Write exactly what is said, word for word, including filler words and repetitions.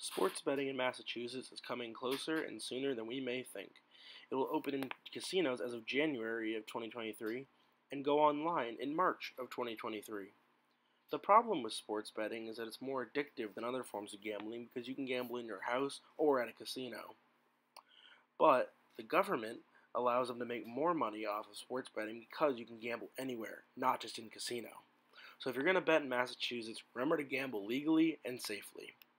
Sports betting in Massachusetts is coming closer and sooner than we may think. It will open in casinos as of January of twenty twenty-three and go online in March of twenty twenty-three. The problem with sports betting is that it's more addictive than other forms of gambling because you can gamble in your house or at a casino. But the government allows them to make more money off of sports betting because you can gamble anywhere, not just in casino. So if you're going to bet in Massachusetts, remember to gamble legally and safely.